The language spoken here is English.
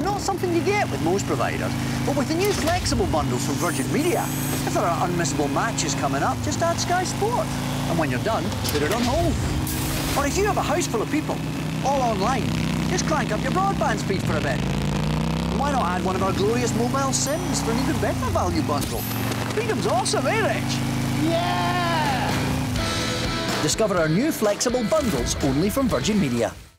not something you get with most providers. But with the new flexible bundles from Virgin Media, if there are unmissable matches coming up, just add Sky Sport. And when you're done, put it on hold. Or if you have a house full of people, all online, just crank up your broadband speed for a bit. And why not add one of our glorious mobile SIMs for an even better value bundle? Freedom's awesome, eh, Rich? Yeah! Discover our new flexible bundles only from Virgin Media.